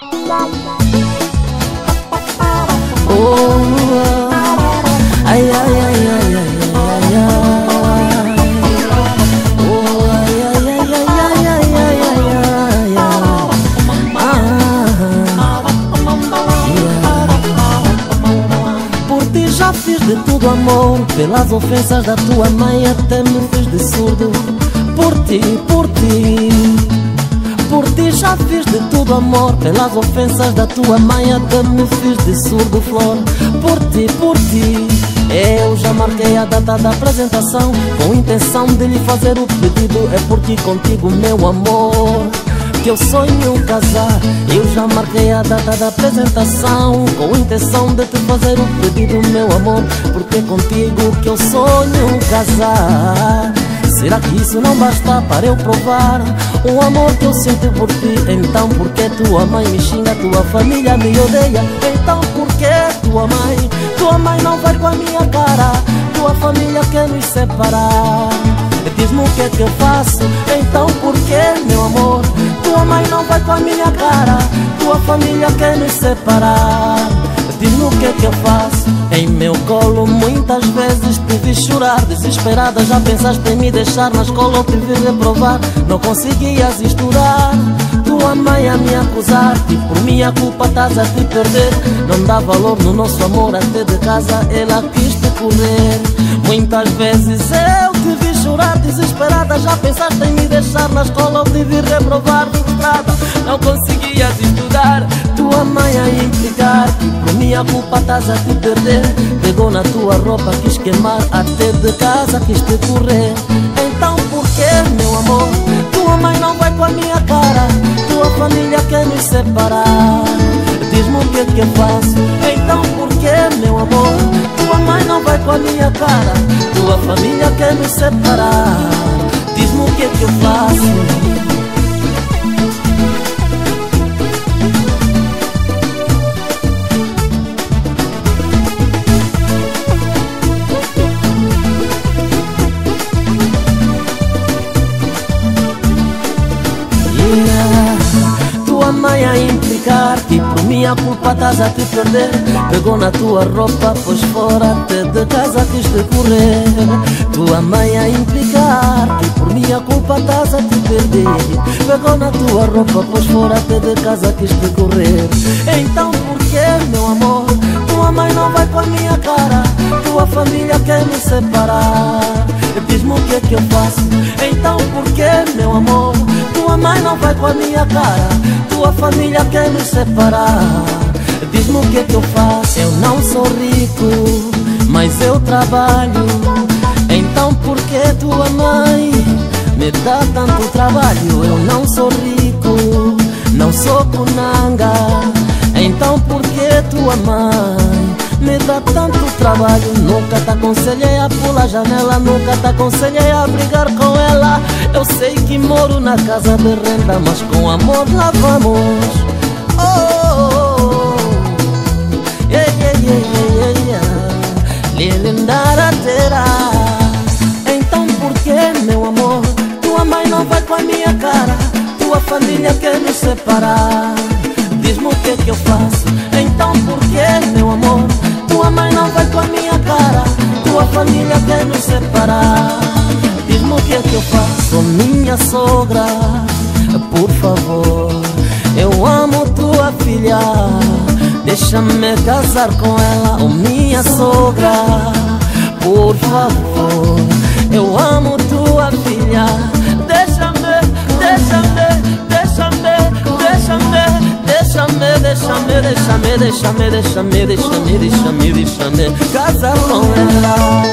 Ai, ai, ai, ai, ai, ai, ai. Oh, ai, ai, ai, ai, ai, ai, ai, ai, ai. Por ti já fiz de tudo, amor. Pelas ofensas da tua mãe até me fiz de surdo. Por ti, por ti. Por ti já fiz de tudo, amor. Pelas ofensas da tua mãe até me fiz de surdo, flor. Por ti, eu já marquei a data da apresentação, com intenção de lhe fazer o pedido. É porque contigo, meu amor, que eu sonho casar. Eu já marquei a data da apresentação, com intenção de te fazer o pedido, meu amor, porque contigo que eu sonho casar. Será que isso não basta para eu provar o amor que eu sinto por ti? Então por que tua mãe me xinga, tua família me odeia? Então por que tua mãe não vai com a minha cara? Tua família quer nos separar. Diz-me o que é que eu faço? Então por que, meu amor, tua mãe não vai com a minha cara? Tua família quer nos separar. Diz-me o que é que eu faço? Em meu colo muitas vezes te vi chorar, desesperada, já pensaste em me deixar. Na escola eu te vi reprovar, não conseguias estudar. Tua mãe a me acusar, e por minha culpa estás a te perder. Não dá valor no nosso amor, até de casa ela quis te correr. Muitas vezes eu te vi chorar, desesperada, já pensaste em me deixar. Na escola eu te vi reprovar, frustrada, não conseguias estudar. Tua mãe a implicar, que por minha culpa estás a te perder. Pegou na tua roupa, quis queimar, até de casa quis te correr. Então por que, meu amor, tua mãe não vai com a minha cara? Tua família quer nos separar. Diz-me o que é que eu faço? Então por que, meu amor, tua mãe não vai com a minha cara? Tua família quer nos separar. Diz-me o que é que eu faço? Tua mãe a implicar, que por minha culpa estás a te perder. Pegou na tua roupa, pôs fora, até de casa quis te correr. Tua mãe a implicar, que por minha culpa estás a te perder. Pegou na tua roupa, pôs fora, até de casa quis te correr. Então por que, meu amor, tua mãe não vai com a minha cara? Tua família quer me separar. Diz-me o que é que eu faço? Então por que, meu amor, tua mãe não vai com a minha cara? Tua família quer nos separar. Diz-me o que é que eu faço? Eu não sou rico, mas eu trabalho. Então por que tua mãe me dá tanto trabalho? Eu não sou rico, não sou punanga. Então por que tua mãe me dá tanto trabalho? Nunca te aconselhei a pular a janela, nunca te aconselhei a brigar com ela. Eu sei que moro na casa de renda, mas com amor lá vamos. Oh, oh, oh. Yeah, yeah, yeah, yeah, yeah. Lilindarateira. Então por que, meu amor, tua mãe não vai com a minha cara? Tua família quer nos separar. Diz-me o que é que eu faço? Então por que, meu amor, tua mãe não vai com a minha cara? Tua família quer nos separar. Diz-me o que é que eu faço? Minha sogra, por favor, eu amo tua filha, deixa-me casar com ela. Oh, minha sogra, por favor, eu amo tua filha, deixa-me, deixa-me, deixa-me, deixa-me, deixa-me, deixa-me, deixa-me, deixa-me, deixa-me, deixa-me, deixa-me, deixa-me casar com ela.